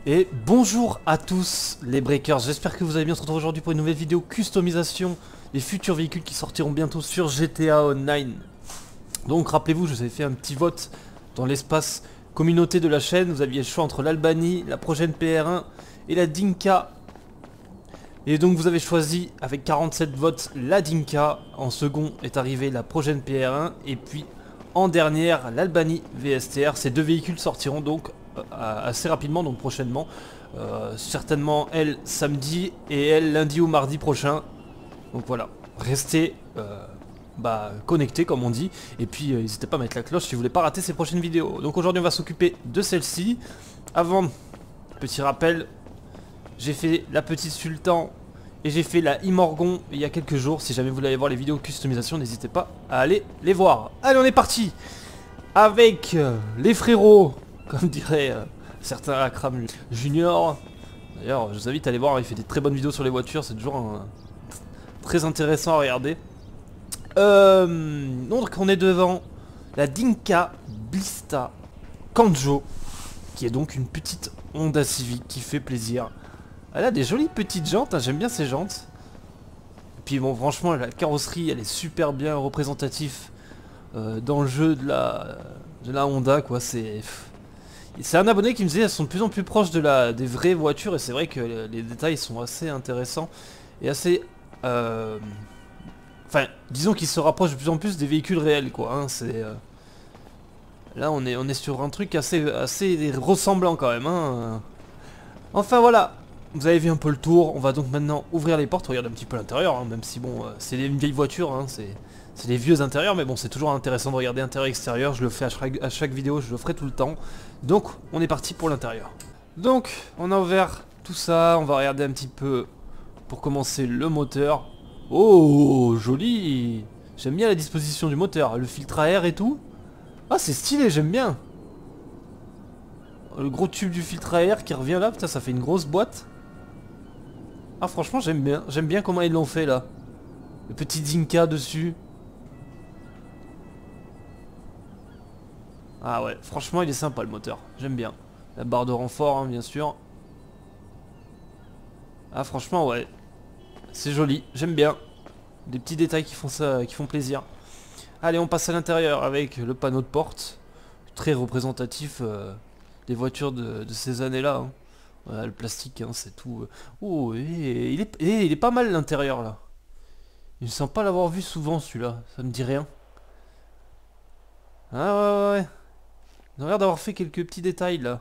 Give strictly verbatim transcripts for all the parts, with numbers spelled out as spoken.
Et bonjour à tous les breakers, j'espère que vous allez bien. On se retrouve aujourd'hui pour une nouvelle vidéo customisation des futurs véhicules qui sortiront bientôt sur G T A Online. Donc rappelez-vous, je vous avais fait un petit vote dans l'espace communauté de la chaîne. Vous aviez le choix entre l'Albanie, la prochaine P R un et la Dinka. Et donc vous avez choisi avec quarante-sept votes la Dinka. En second est arrivée la prochaine P R un. Et puis en dernière l'Albanie V S T R. Ces deux véhicules sortiront donc assez rapidement, donc prochainement, euh, certainement elle samedi et elle lundi ou mardi prochain. Donc voilà, restez euh, bah, connectés comme on dit, et puis euh, n'hésitez pas à mettre la cloche si vous voulez pas rater ces prochaines vidéos. Donc aujourd'hui on va s'occuper de celle-ci. Avant, petit rappel, j'ai fait la petite Sultan et j'ai fait la Imorgon il y a quelques jours. Si jamais vous voulez aller voir les vidéos customisation, n'hésitez pas à aller les voir. Allez, on est parti avec euh, les frérots, comme dirait euh, certains Akram Junior. D'ailleurs, je vous invite à aller voir, il fait des très bonnes vidéos sur les voitures, c'est toujours un... très intéressant à regarder. Euh, donc on est devant la Dinka Blista Kanjo, qui est donc une petite Honda Civic qui fait plaisir. Elle a des jolies petites jantes, hein, j'aime bien ces jantes. Et puis bon, franchement, la carrosserie, elle est super bien représentative euh, dans le jeu de la, de la Honda, quoi. C'est... C'est un abonné qui me disait elles sont de plus en plus proches de la, des vraies voitures, et c'est vrai que les, les détails sont assez intéressants et assez... Euh, enfin, disons qu'ils se rapprochent de plus en plus des véhicules réels, quoi. Hein, c'est... Euh, là, on est, on est sur un truc assez, assez ressemblant quand même. Hein. Enfin, voilà. Vous avez vu un peu le tour. On va donc maintenant ouvrir les portes, regarder un petit peu l'intérieur, hein, même si bon, euh, c'est une vieille voiture, hein, c'est... C'est les vieux intérieurs, mais bon, c'est toujours intéressant de regarder intérieur et extérieur. Je le fais à chaque, à chaque vidéo, je le ferai tout le temps. Donc, on est parti pour l'intérieur. Donc, on a ouvert tout ça. On va regarder un petit peu, pour commencer, le moteur. Oh, joli. J'aime bien la disposition du moteur. Le filtre à air et tout. Ah, c'est stylé, j'aime bien. Le gros tube du filtre à air qui revient là. Putain, ça fait une grosse boîte. Ah, franchement, j'aime bien. J'aime bien comment ils l'ont fait, là. Le petit Dinka dessus. Ah ouais, franchement il est sympa le moteur, j'aime bien. La barre de renfort hein, bien sûr. Ah franchement ouais, c'est joli, j'aime bien. Des petits détails qui font ça, qui font plaisir. Allez, on passe à l'intérieur avec le panneau de porte. Très représentatif euh, des voitures de, de ces années-là. Hein. Voilà, le plastique, hein, c'est tout. Oh, et, il, est, et, il est pas mal l'intérieur là. Il me semble pas l'avoir vu souvent celui-là, ça me dit rien. Ah ouais ouais ouais. Il a l'air d'avoir fait quelques petits détails là.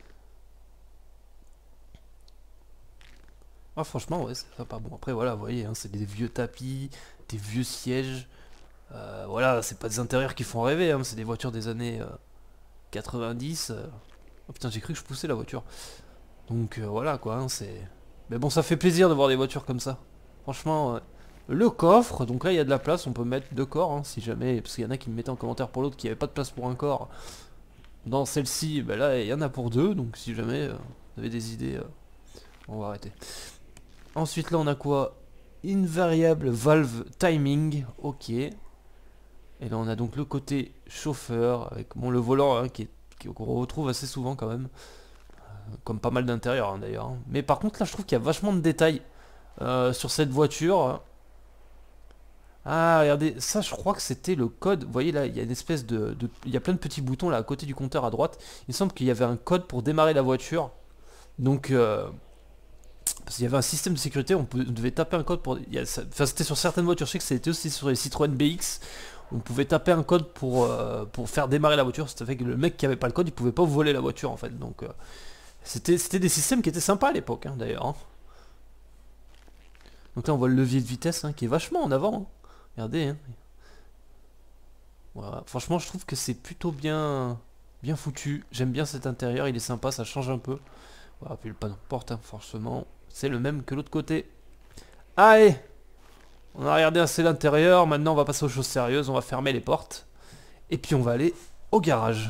Ah franchement ouais c'est sympa. Bon après voilà vous voyez hein, c'est des vieux tapis, des vieux sièges. Euh, voilà c'est pas des intérieurs qui font rêver hein, c'est des voitures des années euh, quatre-vingt-dix. Euh... Oh putain j'ai cru que je poussais la voiture. Donc euh, voilà quoi hein, c'est... Mais bon ça fait plaisir de voir des voitures comme ça. Franchement euh... le coffre, donc là il y a de la place, on peut mettre deux corps hein, si jamais. Parce qu'il y en a qui me mettaient en commentaire pour l'autre qu'il n'y avait pas de place pour un corps. Dans celle-ci, ben là, il y en a pour deux, donc si jamais euh, vous avez des idées, euh, on va arrêter. Ensuite, là, on a quoi? Invariable valve timing, ok. Et là, on a donc le côté chauffeur, avec bon, le volant, hein, qui est, qui, qu'on retrouve assez souvent quand même. Euh, comme pas mal d'intérieur, hein, d'ailleurs. Hein. Mais par contre, là, je trouve qu'il y a vachement de détails euh, sur cette voiture. Ah, regardez, ça je crois que c'était le code. Vous voyez là, il y a une espèce de, de... Il y a plein de petits boutons là à côté du compteur à droite. Il me semble qu'il y avait un code pour démarrer la voiture. Donc, euh... parce qu'il y avait un système de sécurité, on, peut... on devait taper un code pour... Il y a... Enfin, c'était sur certaines voitures, je sais que c'était aussi sur les Citroën B X. On pouvait taper un code pour, euh... pour faire démarrer la voiture. Ça fait que le mec qui avait pas le code, il pouvait pas voler la voiture en fait. Donc, euh... c'était des systèmes qui étaient sympas à l'époque hein, d'ailleurs. Hein. Donc là, on voit le levier de vitesse hein, qui est vachement en avant. Hein. Regardez, hein. Voilà. Franchement, je trouve que c'est plutôt bien, bien foutu. J'aime bien cet intérieur, il est sympa, ça change un peu. Voilà, puis le panneau de porte, hein, forcément, c'est le même que l'autre côté. Allez, on a regardé assez l'intérieur. Maintenant, on va passer aux choses sérieuses. On va fermer les portes et puis on va aller au garage.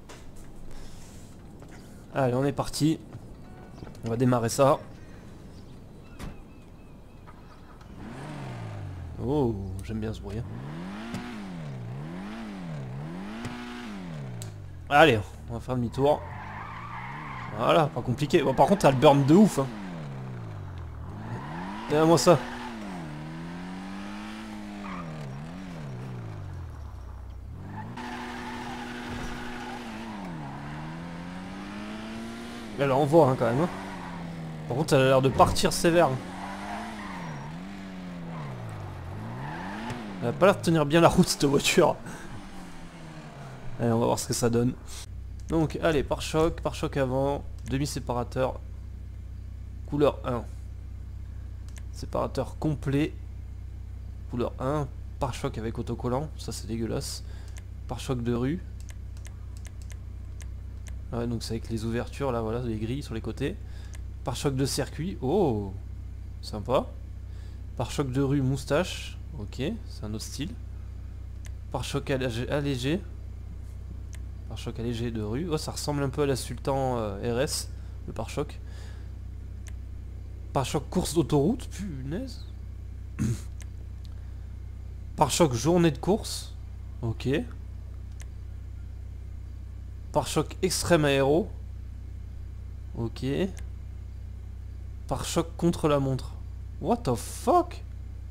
Allez, on est parti. On va démarrer ça. Oh, j'aime bien ce bruit. Hein. Allez, on va faire demi-tour. Voilà, pas compliqué. Bon, par contre, t'as le burn de ouf. Hein. Regarde-moi ça. Elle envoie hein, quand même. Hein. Par contre, elle a l'air de partir sévère. Elle a pas l'air de tenir bien la route cette voiture. Allez, on va voir ce que ça donne. Donc, allez, pare-choc, pare-choc avant, demi-séparateur, couleur un. Séparateur complet, couleur un, pare-choc avec autocollant, ça c'est dégueulasse. Pare-choc de rue. Ouais, donc c'est avec les ouvertures là, voilà, les grilles sur les côtés. Pare-choc de circuit, oh, sympa. Pare-choc de rue, moustache, ok, c'est un autre style. Pare-choc allégé, allégé. Pare-choc allégé de rue, oh ça ressemble un peu à la Sultan euh, R S, le pare-choc. Pare-choc course d'autoroute, punaise. Pare-choc journée de course, ok. Pare-choc extrême aéro, ok. Pare-choc contre la montre. What the fuck?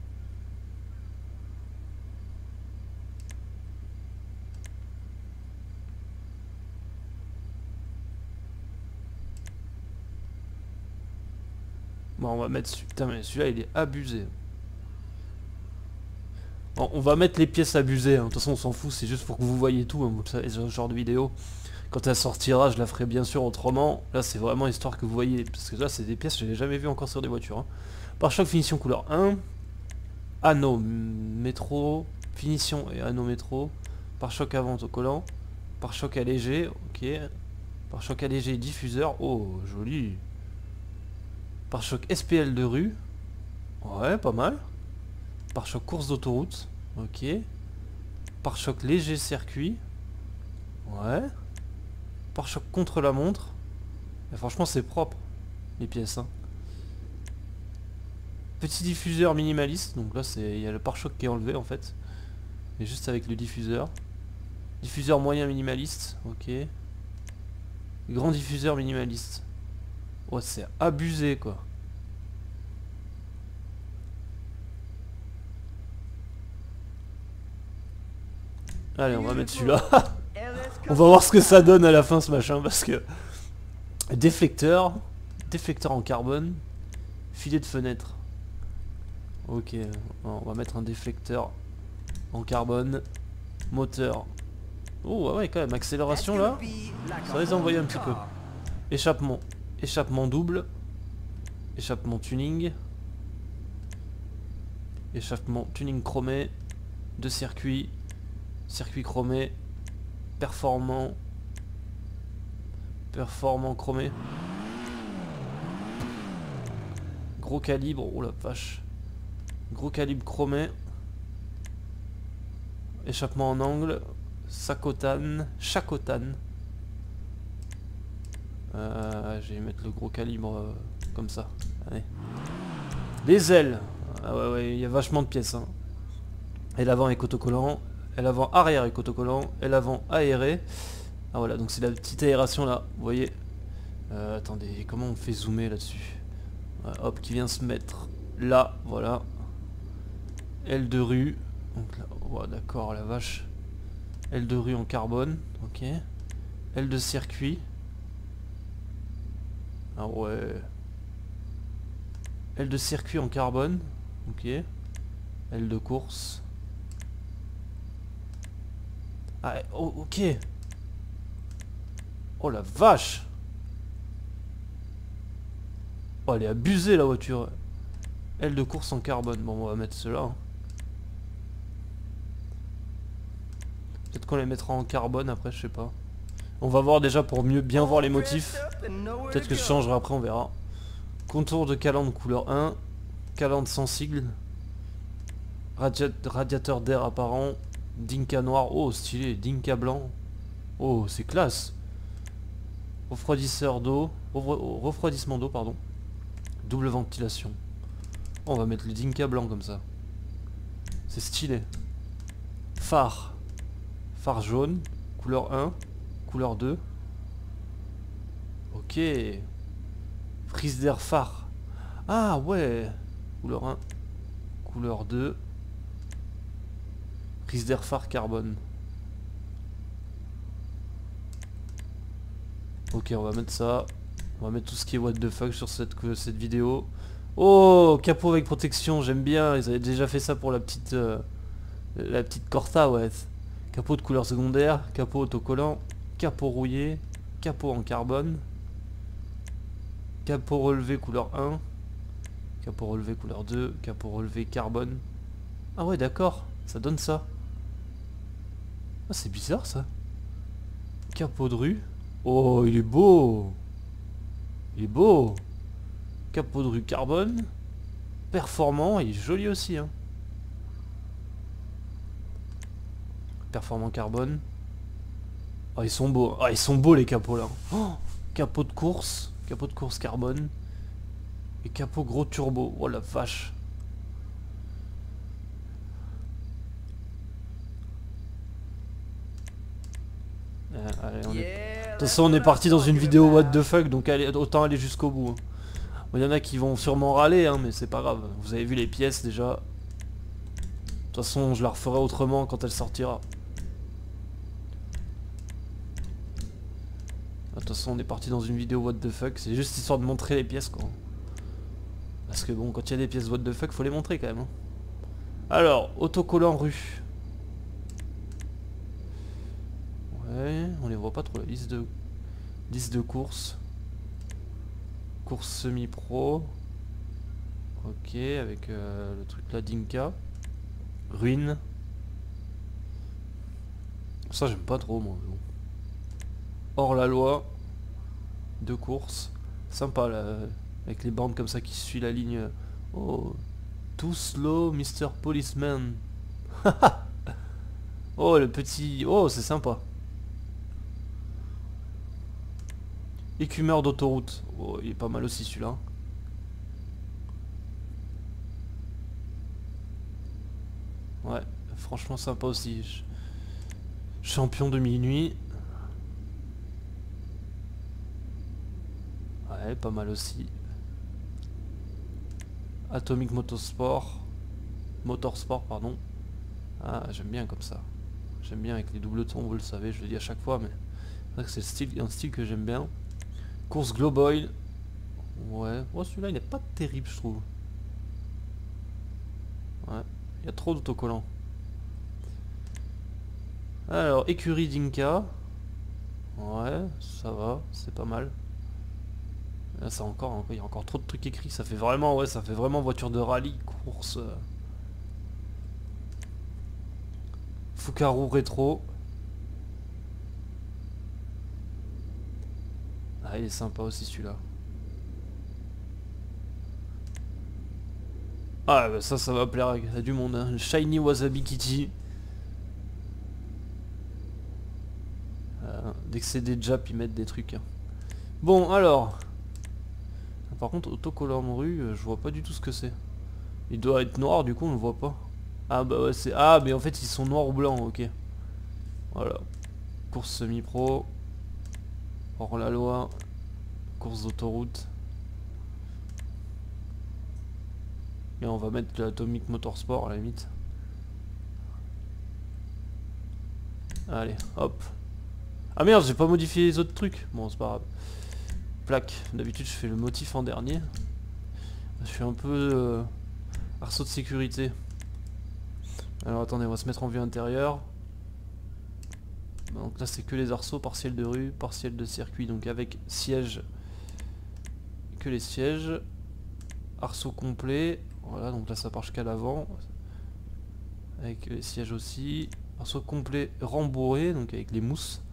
Bon, on va mettre... Putain, mais celui-là, il est abusé. Bon, on va mettre les pièces abusées. Hein. De toute façon, on s'en fout. C'est juste pour que vous voyez tout. Hein, vous savez, ce genre de vidéo. Quand elle sortira, je la ferai bien sûr autrement. Là, c'est vraiment histoire que vous voyez. Parce que là, c'est des pièces que je n'ai jamais vues encore sur des voitures. Hein. Pare-choc finition couleur un. Anneau métro. Finition et anneau métro. Pare-choc avant autocollant. Pare-choc allégé. Ok. Pare-choc allégé diffuseur. Oh, joli. Pare-choc S P L de rue. Ouais, pas mal. Pare-choc course d'autoroute. Ok. Pare-choc léger circuit. Ouais. Pare-choc contre la montre. Et franchement, c'est propre, les pièces. Hein. Petit diffuseur minimaliste. Donc là, c'est il y a le pare-choc qui est enlevé en fait. Et juste avec le diffuseur. Diffuseur moyen minimaliste. Ok. Grand diffuseur minimaliste. Ouais, c'est abusé quoi. Allez, on va mettre celui-là. On va voir ce que ça donne à la fin ce machin parce que... Déflecteur. Déflecteur en carbone. Filet de fenêtre. Ok, on va mettre un déflecteur en carbone. Moteur. Oh ouais quand même, accélération là. Ça va les envoyer un petit peu. Échappement. Échappement double. Échappement tuning. Échappement tuning chromé. De circuit. Circuit chromé. Performant. Performant chromé. Gros calibre. Oh la vache. Gros calibre chromé. Échappement en angle. Sacotane. Chacotane. Euh, je vais mettre le gros calibre euh, comme ça. Allez. Les ailes. Ah ouais, ouais, il y a vachement de pièces. Hein. Et l'avant avec autocollant. Et l'avant arrière avec autocollant. Et l'avant aéré. Ah voilà, donc c'est la petite aération là. Vous voyez. Euh, attendez, comment on fait zoomer là-dessus? Ouais, hop, qui vient se mettre là. Voilà. Aile de rue. Donc là, oh, d'accord, la vache. Aile de rue en carbone. Ok. Aile de circuit. Ah ouais. Aile de circuit en carbone. Ok. Aile de course. Ah, oh, ok. Oh la vache. Oh, elle est abusée la voiture. Aile de course en carbone. Bon, on va mettre cela. Hein. Peut-être qu'on les mettra en carbone après, je sais pas. On va voir déjà pour mieux bien voir les motifs. Peut-être que je changerai après, on verra. Contour de calandre couleur un. Calandre sans sigle. Radi radiateur d'air apparent. Dinka noir. Oh, stylé. Dinka blanc. Oh, c'est classe. Refroidisseur d'eau. Refroidissement d'eau, pardon. Double ventilation. Oh, on va mettre le Dinka blanc comme ça. C'est stylé. Phare. Phare jaune. Couleur un. Couleur deux. Ok. Prise d'air phare. Ah ouais. Couleur un. Couleur deux. Prise d'air phare carbone. Ok, on va mettre ça. On va mettre tout ce qui est what the fuck sur cette, cette vidéo. Oh, capot avec protection, j'aime bien. Ils avaient déjà fait ça pour la petite euh, la petite Corsa, ouais. Capot de couleur secondaire, capot autocollant, capot rouillé, capot en carbone, capot relevé couleur un, capot relevé couleur deux, capot relevé carbone. Ah ouais, d'accord, ça donne ça. Ah, c'est bizarre ça. Capot de rue. Oh, il est beau. Il est beau. Capot de rue carbone. Performant, il est joli aussi, hein. Performant carbone. Oh, ils sont beaux. Ah, ils sont beaux les capots là. Oh, capot de course. Capot de course carbone. Et capot gros turbo. Oh la vache. Euh, allez, on est... De toute façon, on est parti dans une vidéo what the fuck, donc allez, autant aller jusqu'au bout. Il y en a qui vont sûrement râler, hein, mais c'est pas grave. Vous avez vu les pièces déjà. De toute façon, je la referai autrement quand elle sortira. De toute façon, on est parti dans une vidéo what the fuck. C'est juste histoire de montrer les pièces, quoi. Parce que bon, quand il y a des pièces what the fuck, faut les montrer quand même. Hein. Alors, autocollant rue. Ouais, on les voit pas trop. La liste de, liste de courses. Course semi-pro. Ok, avec euh, le truc là d'Inca. Ruine. Ça, j'aime pas trop, moi. Bon. Hors la loi. Deux courses. Sympa, là. Avec les bandes comme ça qui suivent la ligne. Oh. Too slow, mister Policeman. Oh, le petit... Oh, c'est sympa. Écumeur d'autoroute. Oh, il est pas mal aussi, celui-là. Ouais, franchement sympa aussi. Ch- Champion de minuit. Ouais, pas mal aussi. Atomic Motorsport. Motorsport, pardon. Ah, j'aime bien comme ça. J'aime bien avec les doubles tons, vous le savez, je le dis à chaque fois, mais c'est vrai que c'est le style, un style que j'aime bien. Course Globoil. Ouais, oh, celui-là il n'est pas terrible, je trouve. Ouais, il y a trop d'autocollants. Alors, écurie d'Inca. Ouais, ça va, c'est pas mal. Là, ça encore, il y a encore trop de trucs écrits. Ça fait vraiment, ouais, ça fait vraiment voiture de rallye, course. euh. Fukaru rétro. Ah, il est sympa aussi celui-là. Ah, bah ça, ça va plaire à du monde. Hein. Shiny Wasabi Kitty. Euh, dès que c'est des Japs, ils mettent des trucs. Hein. Bon, alors. Par contre, autocollant rue, euh, je vois pas du tout ce que c'est. Il doit être noir, du coup, on le voit pas. Ah, bah ouais, c'est... Ah, mais en fait, ils sont noirs ou blancs, ok. Voilà. Course semi-pro. Hors la loi. Course d'autoroute. Et on va mettre l'Atomic Motorsport à la limite. Allez, hop. Ah merde, j'ai pas modifié les autres trucs. Bon, c'est pas grave. Plaque. D'habitude, je fais le motif en dernier. Je suis un peu euh, arceau de sécurité. Alors attendez, on va se mettre en vue intérieure. Donc là, c'est que les arceaux, partiel de rue, partiel de circuit. Donc avec siège, que les sièges. Arceau complet. Voilà, donc là, ça part jusqu'à l'avant. Avec les sièges aussi. Arceau complet rembourré, donc avec les mousses.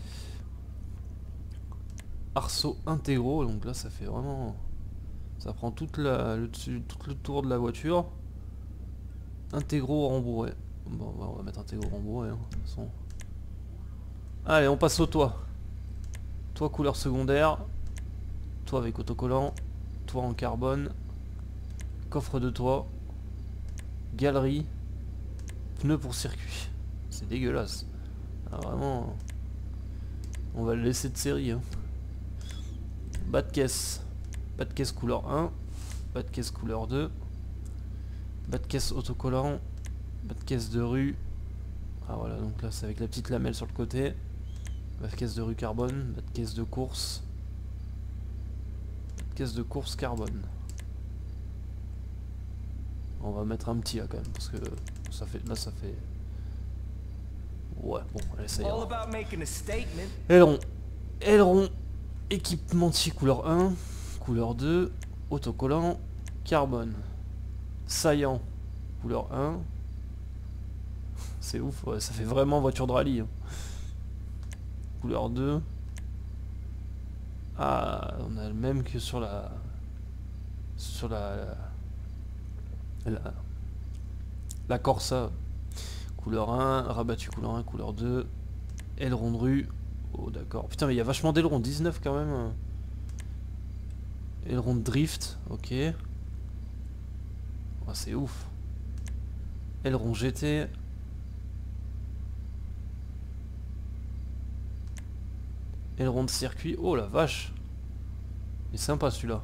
Arceaux intégraux, donc là ça fait vraiment... Ça prend toute la, le, tout le tour de la voiture. Intégraux rembourré. Bon, bah, on va mettre intégraux rembourré. Hein, de toute façon. Allez, on passe au toit. Toit couleur secondaire. Toit avec autocollant. Toit en carbone. Coffre de toit. Galerie. Pneus pour circuit. C'est dégueulasse. Ah, vraiment... On va le laisser de série. Hein. Bas de caisse. Bas de caisse couleur un. Bas de caisse couleur deux. Bas de caisse autocollant. Bas de caisse de rue. Ah voilà, donc là c'est avec la petite lamelle sur le côté. Bas de caisse de rue carbone. Bas de caisse de course. Bas de caisse de course carbone. On va mettre un petit là quand même parce que ça fait là ça fait. Ouais bon allez ça ira. Aileron. Aileron. Équipementier couleur un. Couleur deux. Autocollant. Carbone. Saillant. Couleur un. C'est ouf, ouais, ça fait vraiment voiture de rallye. Hein. Couleur deux. Ah, on a le même que sur la... Sur la... La, la Corsa. Couleur un, rabattu couleur un, couleur deux. Aileron de rue. Oh d'accord. Putain mais il y a vachement d'ailerons, dix-neuf quand même. Aileron de drift, ok. Oh, c'est ouf. Aileron G T. Aileron de circuit. Oh la vache. Il est sympa celui-là.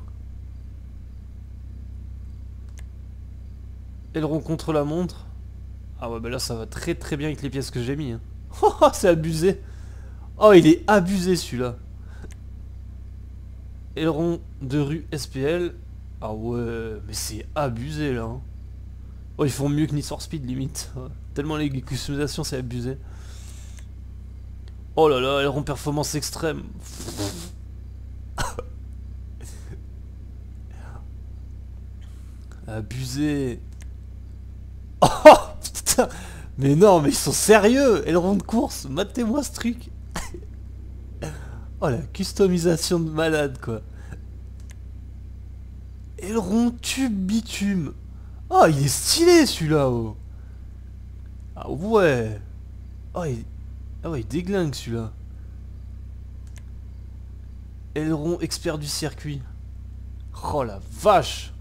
Aileron contre la montre. Ah ouais bah là ça va très très bien avec les pièces que j'ai mis. Hein. Oh c'est abusé. Oh il est abusé celui-là. Aileron de rue S P L. Ah ouais mais c'est abusé là. Hein. Oh ils font mieux que Need for Speed limite. Tellement les customisations c'est abusé. Oh là là, aileron performance extrême. Abusé. Oh putain. Mais non, mais ils sont sérieux. Aileron de course, matez-moi ce truc. Oh la customisation de malade quoi. Aileron tube bitume. Oh il est stylé celui-là. Oh. Ah ouais. Oh il... Ah ouais il déglingue celui-là. Aileron expert du circuit. Oh la vache.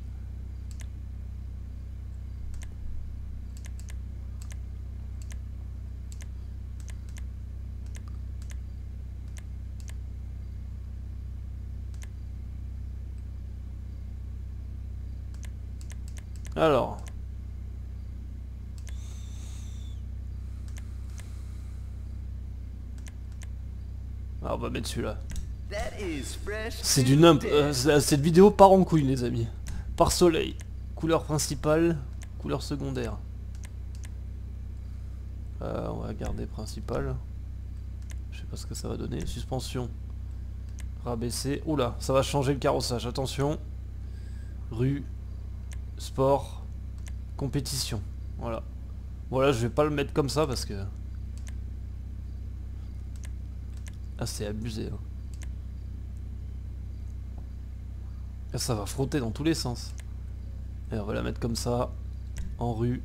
Alors. Ah, on va mettre celui-là. C'est du nimp. Euh, cette vidéo part en couille les amis. Par soleil. Couleur principale. Couleur secondaire. Euh, on va garder principale. Je sais pas ce que ça va donner. Suspension. Rabaisser. Oula, ça va changer le carrossage. Attention. Rue. Sport. Compétition. Voilà. Voilà, je vais pas le mettre comme ça parce que... Ah, c'est abusé. Hein. Là, ça va frotter dans tous les sens. Et on va la mettre comme ça. En rue.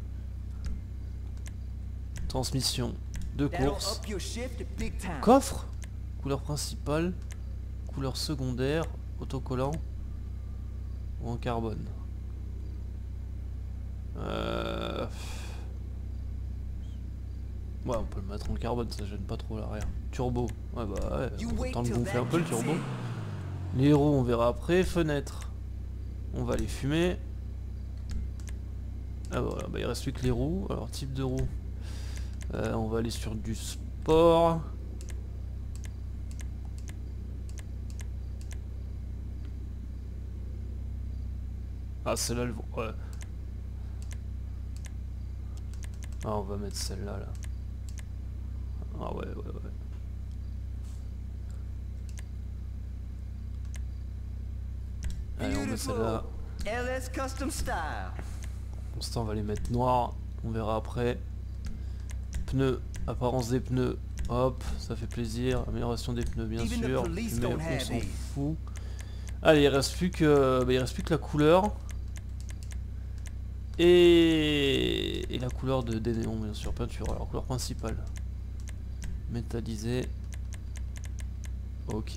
Transmission de course. Coffre. Couleur principale. Couleur secondaire. Autocollant. Ou en carbone. Euh... Ouais, on peut le mettre en carbone, ça gêne pas trop l'arrière. Turbo. Ouais bah ouais, on va le gonfler un peu le turbo. Les roues on verra après. Fenêtre. On va les fumer. Ah voilà, bah il reste plus que les roues. Alors type de roue. Euh, on va aller sur du sport. Ah celle-là, le... ouais. Ah on va mettre celle-là là. Ah ouais ouais ouais. Allez on met celle-là. Pour l'instant on va les mettre noirs. On verra après. Pneus, apparence des pneus. Hop, ça fait plaisir. Amélioration des pneus bien sûr. Mais on s'en fout. Allez il reste plus que. Bah, il reste plus que la couleur. Et, et la couleur de des néons bien sûr, peinture. Alors couleur principale. Métallisé. Ok.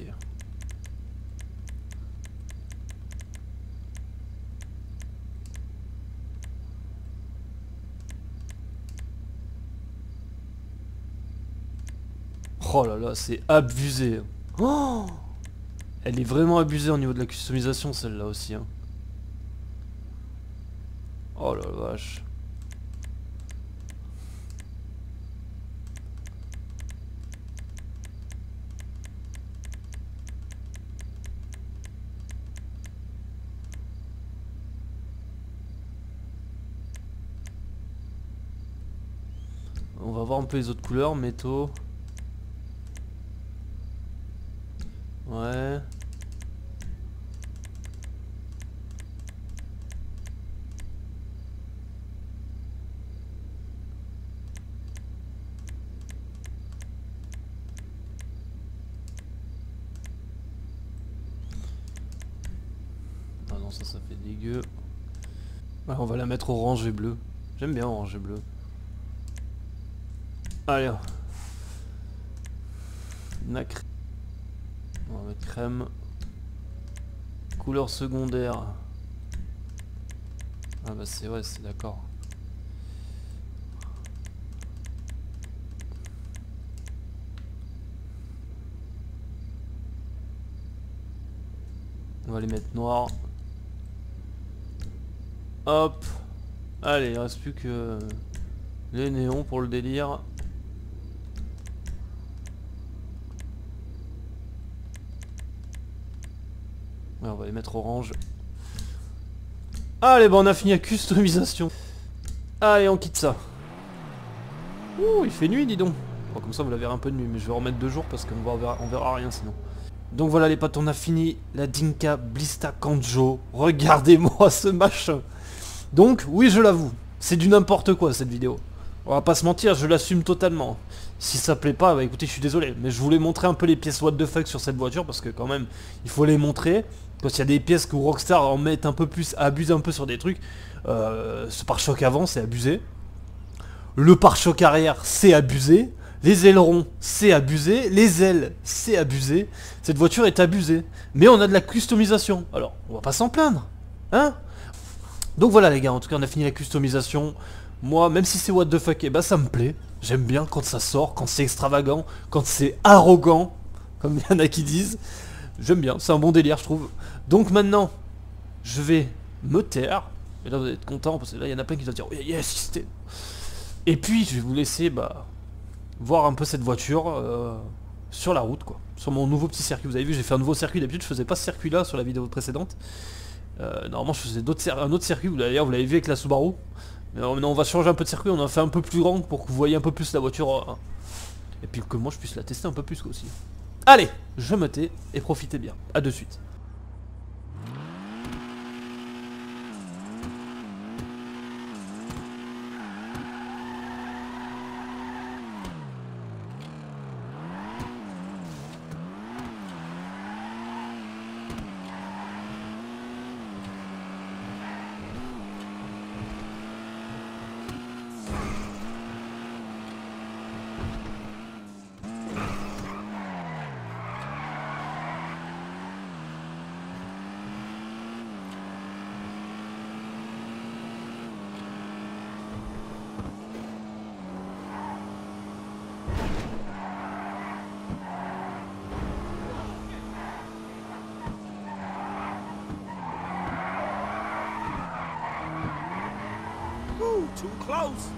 Oh là là, c'est abusé. Oh Elle est vraiment abusée au niveau de la customisation, celle-là aussi. Hein. Oh la vache. On va voir un peu les autres couleurs, métaux. Ouais. Ah non, ça, ça fait dégueu. Ouais, on va la mettre orange et bleu. J'aime bien orange et bleu. Allez. Nacre. On va mettre crème. Couleur secondaire. Ah bah c'est ouais, c'est d'accord. On va les mettre noirs. Hop. Allez, il reste plus que les néons pour le délire. Ouais, on va les mettre orange. Allez, bon, on a fini la customisation. Allez, on quitte ça. Ouh, il fait nuit, dis donc. Bon, comme ça, vous la verrez un peu de nuit, mais je vais remettre deux jours parce qu'on verra, on verra rien sinon. Donc voilà les potes, on a fini la Dinka Blista Kanjo. Regardez-moi ce machin. Donc, oui, je l'avoue, c'est du n'importe quoi cette vidéo. On va pas se mentir, je l'assume totalement. Si ça plaît pas, bah écoutez, je suis désolé. Mais je voulais montrer un peu les pièces what the fuck sur cette voiture parce que quand même, il faut les montrer. Quand il y a des pièces que Rockstar en mettent un peu plus, abuse un peu sur des trucs. Euh, ce pare-choc avant, c'est abusé. Le pare-choc arrière, c'est abusé. Les ailerons, c'est abusé. Les ailes, c'est abusé. Cette voiture est abusée. Mais on a de la customisation. Alors, on va pas s'en plaindre. Hein? Donc voilà les gars, en tout cas on a fini la customisation. Moi, même si c'est what the fuck, eh ben ça me plaît. J'aime bien quand ça sort, quand c'est extravagant, quand c'est arrogant, comme il y en a qui disent. J'aime bien, c'est un bon délire je trouve. Donc maintenant, je vais me taire. Et là vous allez être content parce que là il y en a plein qui vont dire oh, yes, c'était. Et puis je vais vous laisser bah, voir un peu cette voiture euh, sur la route quoi. Sur mon nouveau petit circuit. Vous avez vu, j'ai fait un nouveau circuit. D'habitude je faisais pas ce circuit là sur la vidéo précédente. Euh, normalement je faisais un autre circuit, d'ailleurs vous l'avez vu avec la Subaru. Mais maintenant on va changer un peu de circuit, on en fait un peu plus grand pour que vous voyez un peu plus la voiture. Euh, et puis que moi je puisse la tester un peu plus aussi. Allez, je me tais et profitez bien. A de suite. Ooh, too close.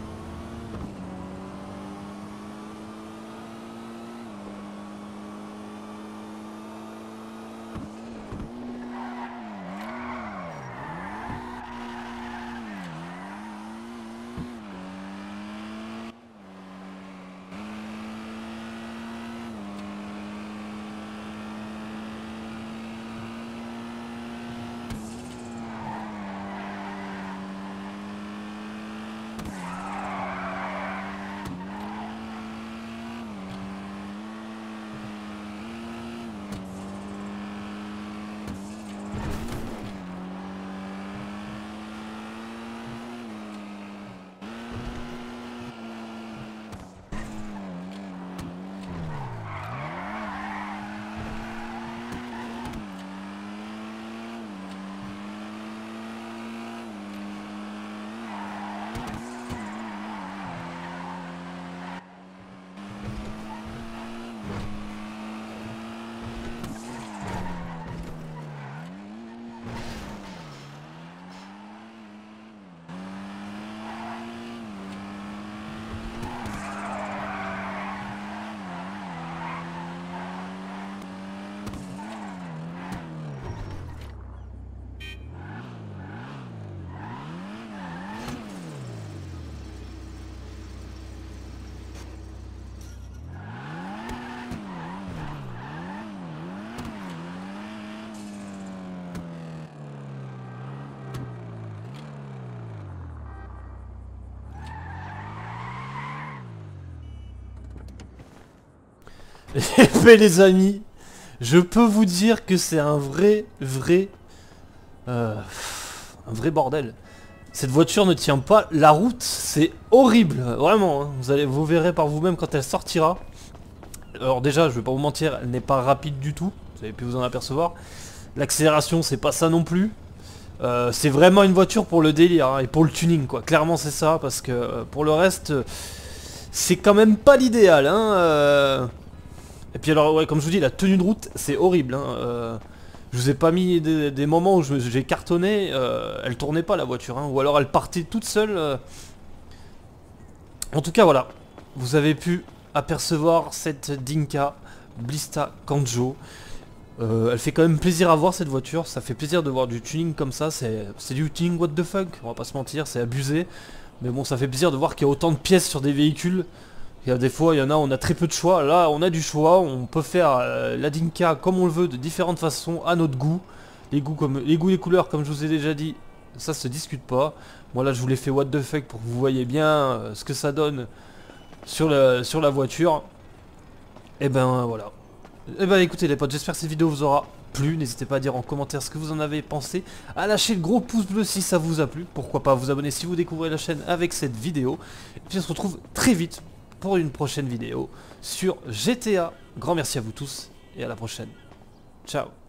Et ben les amis, je peux vous dire que c'est un vrai, vrai... Euh, un vrai bordel. Cette voiture ne tient pas la route, c'est horrible, vraiment. Hein. Vous allez, vous verrez par vous-même quand elle sortira. Alors déjà, je vais pas vous mentir, elle n'est pas rapide du tout. Vous avez pu vous en apercevoir. L'accélération, c'est pas ça non plus. Euh, c'est vraiment une voiture pour le délire hein, et pour le tuning, quoi. Clairement, c'est ça, parce que euh, pour le reste, euh, c'est quand même pas l'idéal. Hein, euh... Et puis alors, ouais, comme je vous dis, la tenue de route, c'est horrible. Hein, euh... Je vous ai pas mis des, des moments où j'ai cartonné, euh, elle tournait pas la voiture, hein, ou alors elle partait toute seule. Euh... En tout cas, voilà, vous avez pu apercevoir cette Dinka Blista Kanjo. Euh, elle fait quand même plaisir à voir cette voiture, ça fait plaisir de voir du tuning comme ça, c'est du tuning what the fuck, on va pas se mentir, c'est abusé. Mais bon, ça fait plaisir de voir qu'il y a autant de pièces sur des véhicules. Il y a des fois, il y en a, on a très peu de choix. Là, on a du choix. On peut faire euh, la Dinka comme on le veut, de différentes façons, à notre goût. Les goûts, comme, les goûts, les couleurs, comme je vous ai déjà dit, ça se discute pas. Moi, là, je vous l'ai fait what the fuck pour que vous voyez bien euh, ce que ça donne sur, le, sur la voiture. Et ben, voilà. Et ben, écoutez, les potes, j'espère que cette vidéo vous aura plu. N'hésitez pas à dire en commentaire ce que vous en avez pensé. À lâcher le gros pouce bleu si ça vous a plu. Pourquoi pas vous abonner si vous découvrez la chaîne avec cette vidéo. Et puis, on se retrouve très vite pour une prochaine vidéo sur G T A. Grand merci à vous tous et à la prochaine. Ciao.